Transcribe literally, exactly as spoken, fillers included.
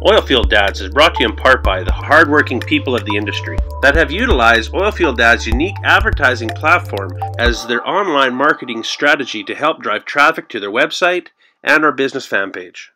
OilField Ads is brought to you in part by the hardworking people of the industry that have utilized OilField Ads' unique advertising platform as their online marketing strategy to help drive traffic to their website and our business fan page.